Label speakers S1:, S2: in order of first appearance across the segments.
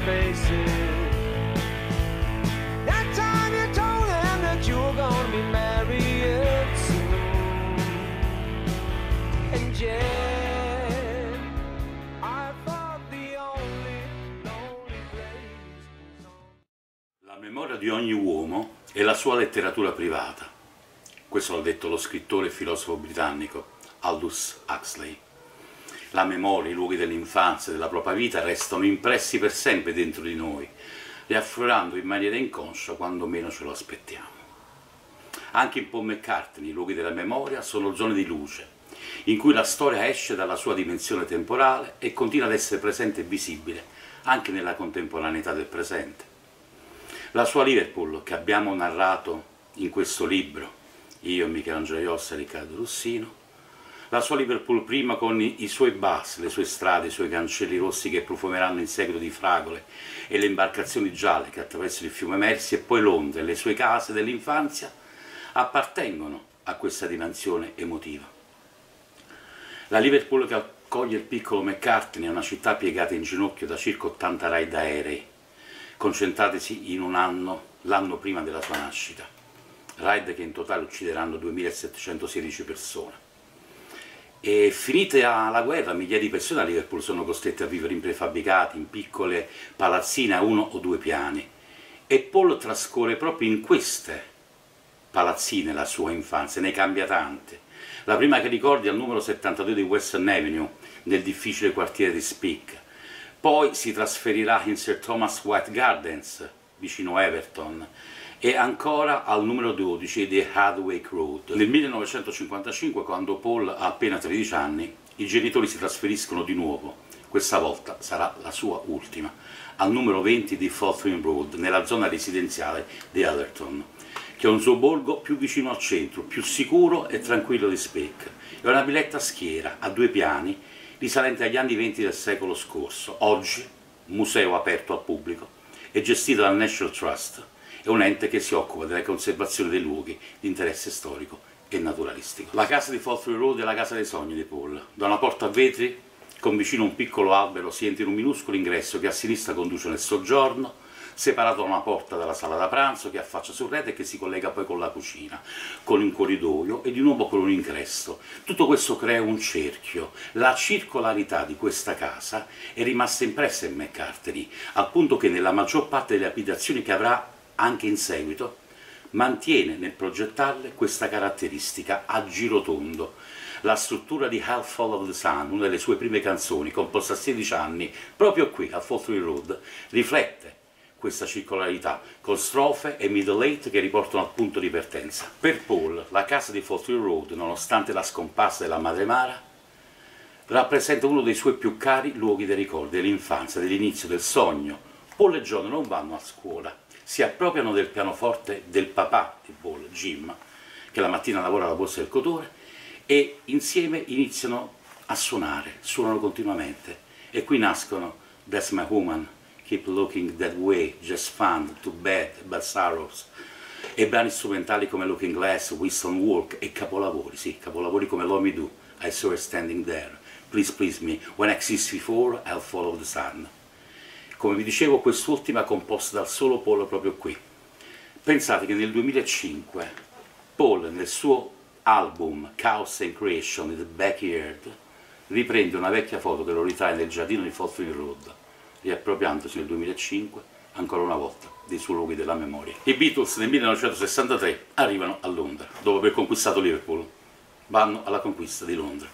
S1: face it. That time you told him that you were gonna be married soon. And yet I thought the only lonely place was on.
S2: La memoria di ogni uomo è la sua letteratura privata. Questo l'ha detto lo scrittore e filosofo britannico Aldous Huxley. La memoria, i luoghi dell'infanzia, della propria vita restano impressi per sempre dentro di noi, riaffiorando in maniera inconscia quando meno ce lo aspettiamo. Anche in Paul McCartney i luoghi della memoria sono zone di luce, in cui la storia esce dalla sua dimensione temporale e continua ad essere presente e visibile anche nella contemporaneità del presente. La sua Liverpool, che abbiamo narrato in questo libro, io, Michelangelo Iossa e Riccardo Russino, la sua Liverpool prima con i suoi bus, le sue strade, i suoi cancelli rossi che profumeranno in seguito di fragole e le imbarcazioni gialle che attraversano il fiume Mersi, e poi Londra e le sue case dell'infanzia appartengono a questa dimensione emotiva. La Liverpool che accoglie il piccolo McCartney è una città piegata in ginocchio da circa 80 raid aerei, concentratisi in un anno, l'anno prima della sua nascita, raid che in totale uccideranno 2716 persone. E finita la guerra, migliaia di persone a Liverpool sono costrette a vivere in prefabbricati, in piccole palazzine a 1 o 2 piani, e Paul trascorre proprio in queste palazzine la sua infanzia, ne cambia tante. La prima che ricordi è al numero 72 di Western Avenue, nel difficile quartiere di Speke. Poi si trasferirà in St. Thomas White Gardens, vicino Everton, e ancora al numero 12 di Hardwick Road. Nel 1955, quando Paul ha appena 13 anni, i genitori si trasferiscono di nuovo, questa volta sarà la sua ultima, al numero 20 di Fawthorne Road, nella zona residenziale di Allerton, che è un sobborgo più vicino al centro, più sicuro e tranquillo di Speke. È una villetta schiera, a 2 piani, risalente agli anni 20 del secolo scorso, oggi museo aperto al pubblico e gestito dal National Trust. È un ente che si occupa della conservazione dei luoghi di interesse storico e naturalistico. La casa di Fawthorne Road è la casa dei sogni di Paul. Da una porta a vetri, con vicino un piccolo albero, si entra in un minuscolo ingresso che a sinistra conduce nel soggiorno, separato da una porta dalla sala da pranzo che affaccia sul retro e che si collega poi con la cucina, con un corridoio e di nuovo con un ingresso. Tutto questo crea un cerchio. La circolarità di questa casa è rimasta impressa in McCartney, al punto che nella maggior parte delle abitazioni che avrà anche in seguito, mantiene nel progettarle questa caratteristica a girotondo. La struttura di Half Fall of the Sun, una delle sue prime canzoni, composta a 16 anni, proprio qui a Fawthorne Road, riflette questa circolarità, con strofe e middle eight che riportano al punto di partenza. Per Paul, la casa di Fawthorne Road, nonostante la scomparsa della madre Mara, rappresenta uno dei suoi più cari luoghi dei ricordi, dell'infanzia, dell'inizio, del sogno. Paul e John non vanno a scuola, si appropriano del pianoforte del papà di Paul, Jim, che la mattina lavora alla borsa del cotone, e insieme iniziano a suonare, suonano continuamente. E qui nascono That's My Woman, Keep Looking That Way, Just Fun, Too Bad, Bad Sorrows, e brani strumentali come Looking Glass, Winston Walk, e capolavori, sì, capolavori come Love Me Do, I Saw Her Standing There, Please Please Me, When I Kissed Before, I'll Follow the Sun. Come vi dicevo, quest'ultima composta dal solo Paul proprio qui. Pensate che nel 2005 Paul, nel suo album Chaos and Creation, The Backyard, riprende una vecchia foto che lo ritrae nel giardino di Fawthorne Road, riappropriandosi nel 2005 ancora una volta dei suoi luoghi della memoria. I Beatles nel 1963 arrivano a Londra, dopo aver conquistato Liverpool, vanno alla conquista di Londra.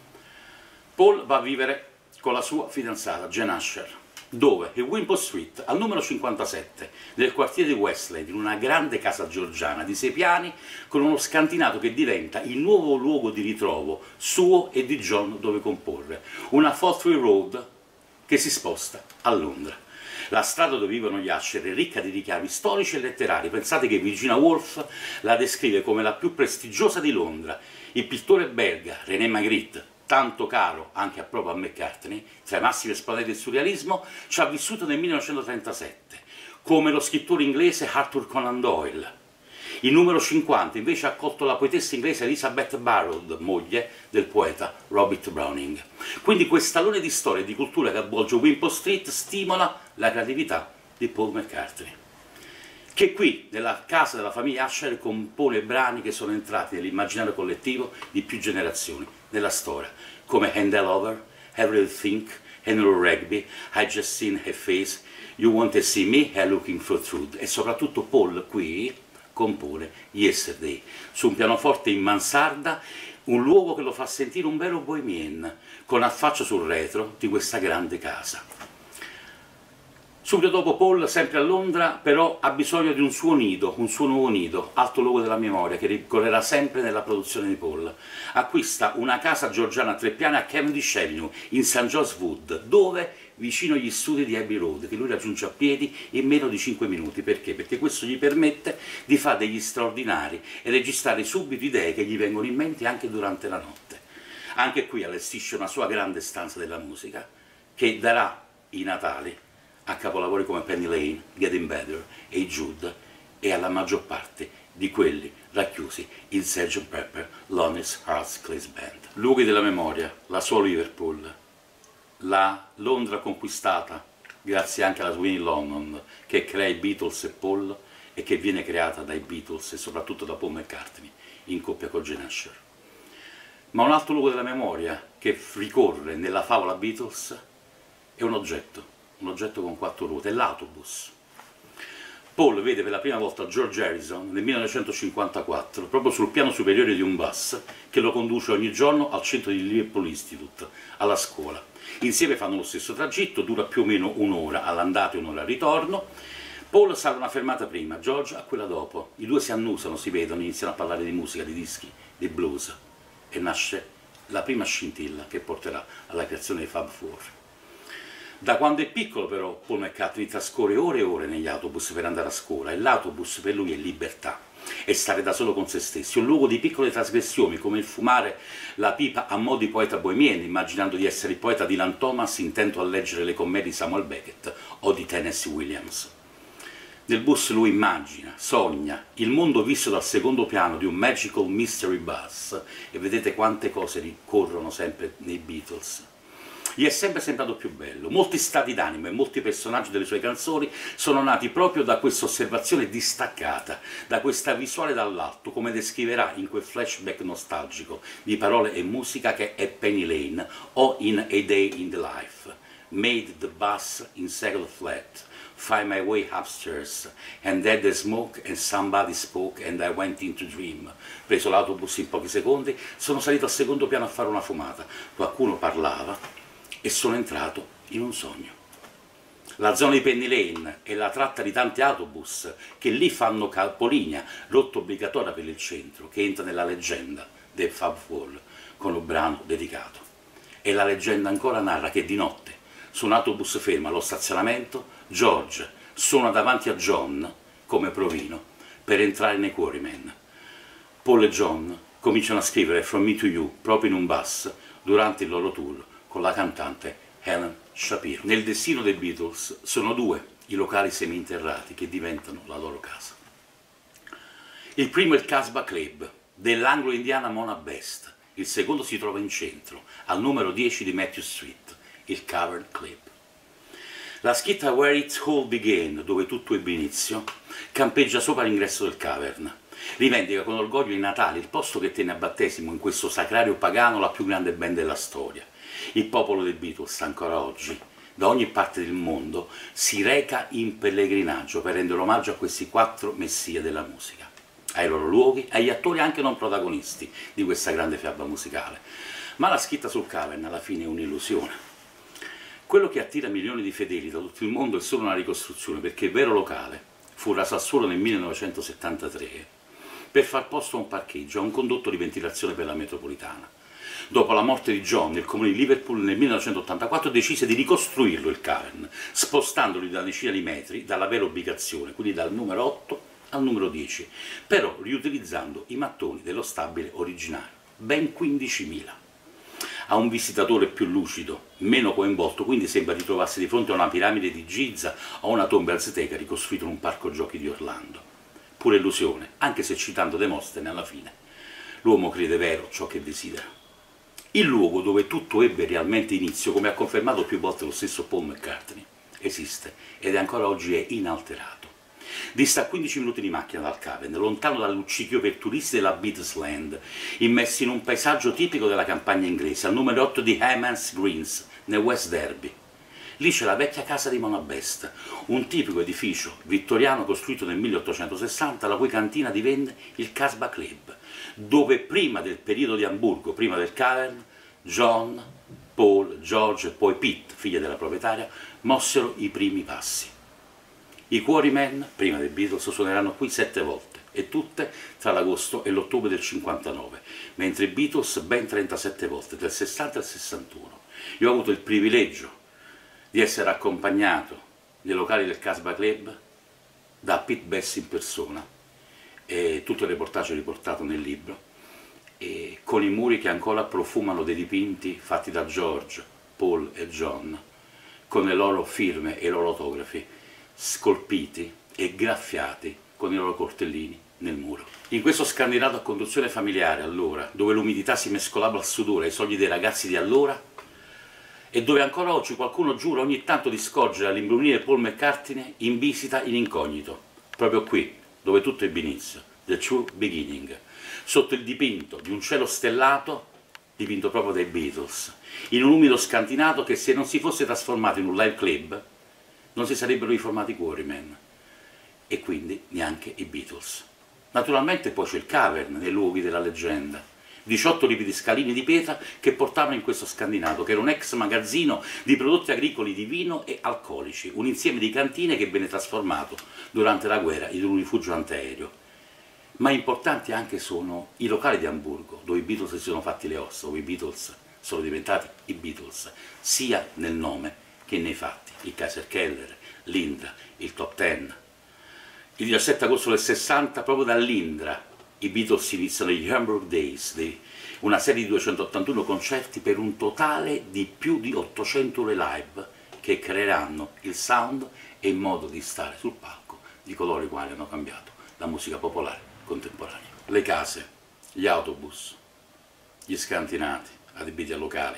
S2: Paul va a vivere con la sua fidanzata Jane Asher, dove? In Wimpole Street, al numero 57 del quartiere di Westland, in una grande casa georgiana di 6 piani, con uno scantinato che diventa il nuovo luogo di ritrovo suo e di John dove comporre, una Fawthorne Road che si sposta a Londra. La strada dove vivono gli Asher è ricca di richiami storici e letterari. Pensate che Virginia Woolf la descrive come la più prestigiosa di Londra. Il pittore belga René Magritte, tanto caro anche a proprio a McCartney, tra i massimi esponenti del surrealismo, ci ha vissuto nel 1937, come lo scrittore inglese Arthur Conan Doyle. Il numero 50 invece ha accolto la poetessa inglese Elizabeth Barrett, moglie del poeta Robert Browning. Quindi quest'alone di storia e di cultura che avvolge Wimpole Street stimola la creatività di Paul McCartney, che qui, nella casa della famiglia Usher, compone brani che sono entrati nell'immaginario collettivo di più generazioni nella storia, come Hand All Over, Everything, Henry Rugby, I Just Seen Her Face, You Want to See Me, I'm Looking for Truth, e soprattutto Paul qui compone Yesterday, su un pianoforte in mansarda, un luogo che lo fa sentire un vero bohemien, con affaccio sul retro di questa grande casa. Subito dopo Paul, sempre a Londra, però ha bisogno di un suo nido, un suo nuovo nido, alto luogo della memoria, che ricorrerà sempre nella produzione di Paul. Acquista una casa georgiana a 3 piani a Cavendish Avenue, in St. John's Wood, dove, vicino agli studi di Abbey Road, che lui raggiunge a piedi in meno di 5 minuti. Perché? Perché questo gli permette di fare degli straordinari e registrare subito idee che gli vengono in mente anche durante la notte. Anche qui allestisce una sua grande stanza della musica, che darà i Natali a capolavori come Penny Lane, Getting Better e Jude, e alla maggior parte di quelli racchiusi in Sgt. Pepper Lonely Hearts Club Band. Luoghi della memoria, la sua Liverpool, la Londra conquistata grazie anche alla Sweeney London, che crea i Beatles e Paul, e che viene creata dai Beatles e soprattutto da Paul McCartney in coppia con Gene Usher. Ma un altro luogo della memoria che ricorre nella favola Beatles è un oggetto con 4 ruote, è l'autobus. Paul vede per la prima volta George Harrison nel 1954, proprio sul piano superiore di un bus che lo conduce ogni giorno al centro di Liverpool Institute, alla scuola. Insieme fanno lo stesso tragitto, dura più o meno un'ora all'andata e un'ora al ritorno. Paul sale una fermata prima, George a quella dopo. I due si annusano, si vedono, iniziano a parlare di musica, di dischi, di blues, e nasce la prima scintilla che porterà alla creazione dei Fab Four. Da quando è piccolo però Paul McCartney trascorre ore e ore negli autobus per andare a scuola, e l'autobus per lui è libertà, è stare da solo con se stessi, un luogo di piccole trasgressioni, come il fumare la pipa a mo' di poeta bohemian, immaginando di essere il poeta Dylan Thomas intento a leggere le commedie di Samuel Beckett o di Tennessee Williams. Nel bus lui immagina, sogna il mondo visto dal secondo piano di un magical mystery bus, e vedete quante cose ricorrono sempre nei Beatles. Gli è sempre sembrato più bello. Molti stati d'animo e molti personaggi delle sue canzoni sono nati proprio da questa osservazione distaccata, da questa visuale dall'alto, come descriverà in quel flashback nostalgico di parole e musica che è Penny Lane o in A Day in the Life. Made the bus in second flat, find my way upstairs, and then the smoke and somebody spoke and I went into dream. Preso l'autobus in pochi secondi, sono salito al secondo piano a fare una fumata. Qualcuno parlava e sono entrato in un sogno. La zona di Penny Lane è la tratta di tanti autobus che lì fanno capolinea, rotta obbligatoria per il centro, che entra nella leggenda del Fab Four con un brano dedicato. E la leggenda ancora narra che di notte, su un autobus fermo allo stazionamento, George suona davanti a John come provino per entrare nei Quarrymen. Paul e John cominciano a scrivere From Me to You proprio in un bus durante il loro tour con la cantante Helen Shapiro. Nel destino dei Beatles sono 2 i locali seminterrati che diventano la loro casa. Il primo è il Casbah Club dell'anglo-indiana Mona Best, il secondo si trova in centro, al numero 10 di Matthew Street, il Cavern Club. La scritta Where It All Began, dove tutto ebbe inizio, campeggia sopra l'ingresso del Cavern. Rivendica con orgoglio i Natali, il posto che tenne a battesimo in questo sacrario pagano la più grande band della storia. Il popolo dei Beatles ancora oggi, da ogni parte del mondo, si reca in pellegrinaggio per rendere omaggio a questi 4 messie della musica, ai loro luoghi, agli attori anche non protagonisti di questa grande fiaba musicale. Ma la scritta sul Cavern alla fine è un'illusione. Quello che attira milioni di fedeli da tutto il mondo è solo una ricostruzione, perché il vero locale fu raso al suolo nel 1973 per far posto a un parcheggio, a un condotto di ventilazione per la metropolitana. Dopo la morte di John, il comune di Liverpool nel 1984 decise di ricostruirlo il Cavern, spostandoli da una decina di metri dalla vera ubicazione, quindi dal numero 8 al numero 10, però riutilizzando i mattoni dello stabile originario, ben 15.000. A un visitatore più lucido, meno coinvolto, quindi sembra ritrovarsi di fronte a una piramide di Giza o una tomba azteca ricostruita in un parco giochi di Orlando. Pure illusione, anche se citando Demostene alla fine. L'uomo crede vero ciò che desidera. Il luogo dove tutto ebbe realmente inizio, come ha confermato più volte lo stesso Paul McCartney, esiste ed è ancora oggi è inalterato. Dista 15 minuti di macchina dal Cavern, lontano dal luccichio per turisti della Beatlesland, immersi in un paesaggio tipico della campagna inglese, al numero 8 di Hammonds Greens, nel West Derby. Lì c'è la vecchia casa di Mona Best, un tipico edificio vittoriano costruito nel 1860, la cui cantina divenne il Casbah Club, dove prima del periodo di Amburgo, prima del Cavern, John, Paul, George e poi Pete, figlia della proprietaria, mossero i primi passi. I Quarrymen, prima dei Beatles, suoneranno qui 7 volte, e tutte tra l'agosto e l'ottobre del 59, mentre i Beatles ben 37 volte, del 60 al 61. Io ho avuto il privilegio di essere accompagnato nei locali del Casbah Club da Pete Best in persona, e tutto il reportage riportato nel libro, e con i muri che ancora profumano dei dipinti fatti da George, Paul e John, con le loro firme e i loro autografi, scolpiti e graffiati con i loro coltellini nel muro. In questo scandinato a conduzione familiare allora, dove l'umidità si mescolava al sudore ai sogni dei ragazzi di allora, e dove ancora oggi qualcuno giura ogni tanto di scorgere all'imbrunire Paul McCartney in visita in incognito, proprio qui, dove tutto ebbe inizio, The True Beginning, sotto il dipinto di un cielo stellato, dipinto proprio dai Beatles, in un umido scantinato che se non si fosse trasformato in un live club, non si sarebbero riformati i Quarrymen, e quindi neanche i Beatles. Naturalmente poi c'è il Cavern, nei luoghi della leggenda, 18 ripidi scalini di pietra che portavano in questo scandinato, che era un ex magazzino di prodotti agricoli di vino e alcolici, un insieme di cantine che venne trasformato durante la guerra in un rifugio antiaereo. Ma importanti anche sono i locali di Amburgo, dove i Beatles si sono fatti le ossa, dove i Beatles sono diventati i Beatles, sia nel nome che nei fatti. Il Kaiserkeller, l'Indra, il Top Ten. Il 17 agosto del 60, proprio dall'Indra, i Beatles iniziano gli Hamburg Days, una serie di 281 concerti per un totale di più di 800 ore live che creeranno il sound e il modo di stare sul palco di coloro i quali hanno cambiato la musica popolare contemporanea. Le case, gli autobus, gli scantinati adibiti a locali,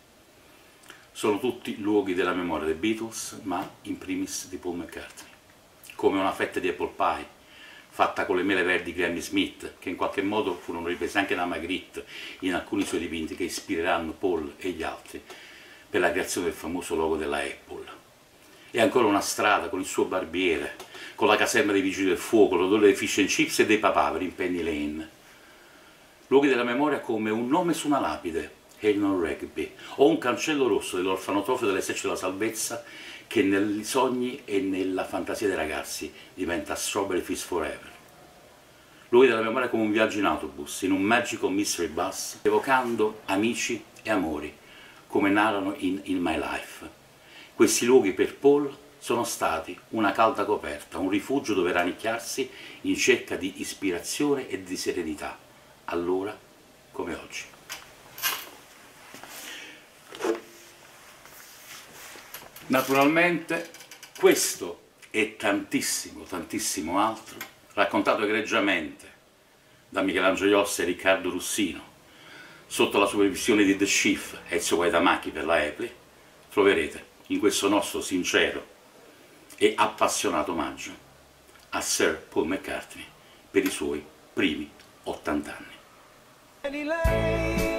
S2: sono tutti luoghi della memoria dei Beatles, ma in primis di Paul McCartney, come una fetta di apple pie fatta con le mele verdi Granny Smith, che in qualche modo furono riprese anche da Magritte in alcuni suoi dipinti che ispireranno Paul e gli altri per la creazione del famoso logo della Apple. E ancora una strada con il suo barbiere, con la caserma dei Vigili del Fuoco, l'odore dei fish and chips e dei papaveri in Penny Lane. Luoghi della memoria come un nome su una lapide, Eleanor Rigby, o un cancello rosso dell'orfanotrofio dell'esercito della salvezza che nei sogni e nella fantasia dei ragazzi diventa Strawberry Fields Forever. Luoghi della memoria come un viaggio in autobus, in un magical mystery bus, evocando amici e amori, come narrano in My Life. Questi luoghi per Paul sono stati una calda coperta, un rifugio dove rannicchiarsi in cerca di ispirazione e di serenità, allora come oggi. Naturalmente questo e tantissimo, tantissimo altro, raccontato egregiamente da Michelangelo Jossi e Riccardo Russino, sotto la supervisione di The Chief e Ezio Guaidamacchi per la Apple, troverete in questo nostro sincero e appassionato omaggio a Sir Paul McCartney per i suoi primi 80 anni.